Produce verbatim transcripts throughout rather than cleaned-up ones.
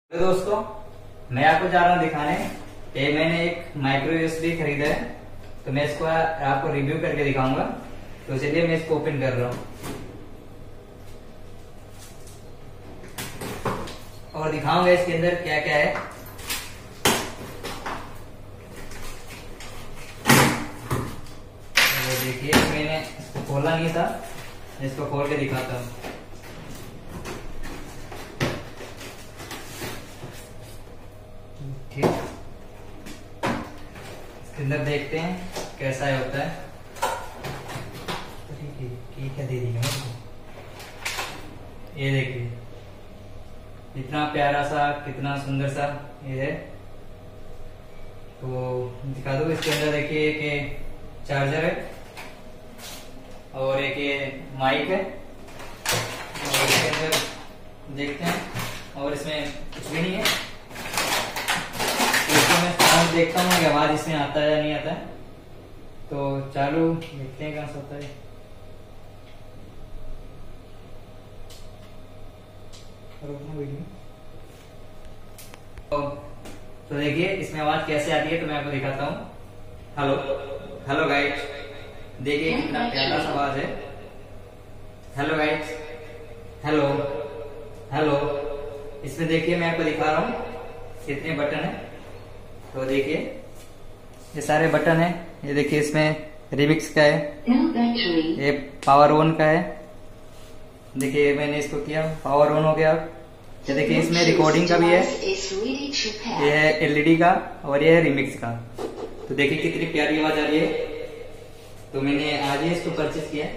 तो दोस्तों, मैं आपको जा रहा हूँ दिखाने कि मैंने एक माइक्रो यूएसबी खरीदा है। तो मैं इसको आपको रिव्यू करके दिखाऊंगा। तो इसलिए मैं इसको ओपन कर रहा हूँ और दिखाऊंगा इसके अंदर क्या क्या है। तो देखिए, मैंने इसको खोला नहीं था, इसको खोल के दिखाता हूँ। ठीक, इसके अंदर देखते हैं कैसा है होता है। ठीक है, दे दी है मुझको। ये देखिए, कितना प्यारा सा, कितना सुंदर सा ये है। तो दिखा दो। इसके अंदर देखिए एक चार्जर है और एक ये माइक है और इसके अंदर देखते हैं। और इसमें कुछ भी नहीं है। मैं साउंड देखता हूँ कि आवाज इसमें आता है या नहीं आता है। तो चालू देखते हैं कहाँ से होता है। तो, तो देखिए इसमें आवाज कैसे आती है, तो मैं आपको दिखाता हूँ। हेलो हेलो गाइस, देखिए कितना प्यारा सा आवाज है। Hello guys, hello hello. इसमें देखिए मैं आपको दिखा रहा हूँ कितने बटन है। तो देखिए ये सारे बटन है। ये देखिए इसमें रिमिक्स का है, ये पावर ऑन का है। देखिए मैंने इसको किया, पावर ऑन हो गया। ये देखिए इसमें रिकॉर्डिंग का भी है, ये है एलईडी का और ये है रिमिक्स का। तो देखिए कितनी प्यारी आवाज आ रही है। तो मैंने आज ही इसको परचेज किया।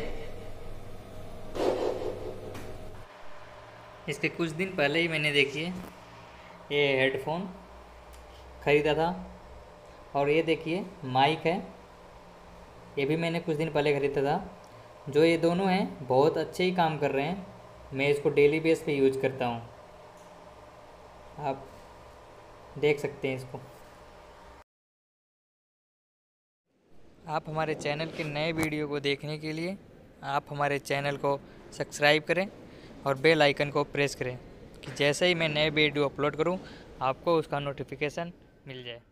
इसके कुछ दिन पहले ही मैंने देखिए ये हेडफोन खरीदा था। और ये देखिए माइक है, ये भी मैंने कुछ दिन पहले खरीदा था। जो ये दोनों हैं बहुत अच्छे ही काम कर रहे हैं। मैं इसको डेली बेस पे यूज करता हूँ, आप देख सकते हैं इसको। आप हमारे चैनल के नए वीडियो को देखने के लिए आप हमारे चैनल को सब्सक्राइब करें और बेल आइकन को प्रेस करें कि जैसे ही मैं नए वीडियो अपलोड करूं आपको उसका नोटिफिकेशन मिल जाए।